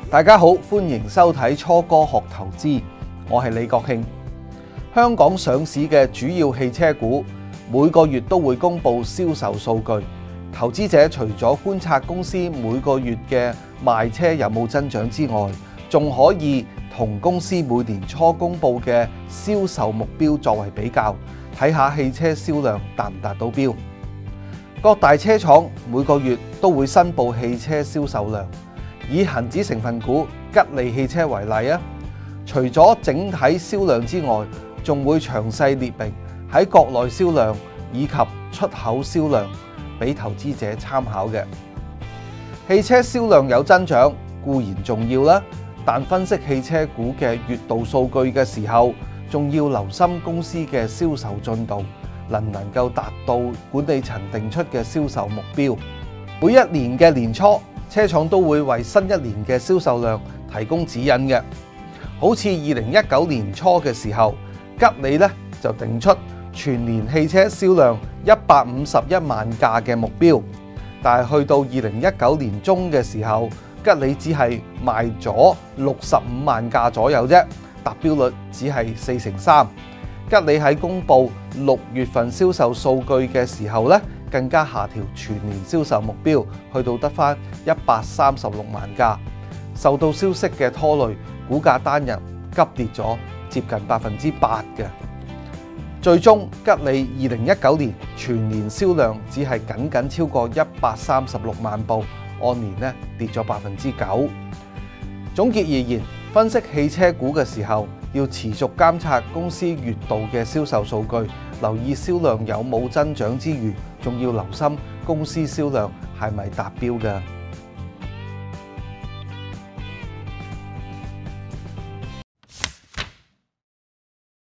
大家好，歡迎收睇初哥學投資，我係李國慶。香港上市嘅主要汽車股每個月都會公布銷售數據，投資者除咗觀察公司每個月嘅賣車有冇增長之外，仲可以同公司每年初公布嘅銷售目標作為比較，睇下汽車銷量達唔達到標。各大車廠每個月都會申報汽車銷售量。以恒指成分股吉利汽車為例啊，除咗整體銷量之外，仲會詳細列明喺國內銷量以及出口銷量，俾投資者參考嘅。汽車銷量有增長固然重要啦，但分析汽車股嘅月度數據嘅時候，仲要留心公司嘅銷售進度，能唔能夠達到管理層定出嘅銷售目標。每一年嘅年初，車廠都會為新一年嘅銷售量提供指引嘅，好似2019年初嘅時候，吉利咧就定出全年汽車銷量151萬架嘅目標，但係去到2019年中嘅時候，吉利只係賣咗65萬架左右啫，達標率只係3%。吉利喺公布6月份銷售數據嘅時候咧，更加下調全年銷售目標，去到得返136萬架。受到消息嘅拖累，股價單日急跌咗接近8%嘅。最終吉利2019年全年銷量只係僅超過136萬部，按年咧跌咗9%。總結而言，分析汽車股嘅時候，要持續監察公司月度嘅銷售數據，留意銷量有冇增長之餘，仲要留心公司銷量係咪達標嘅。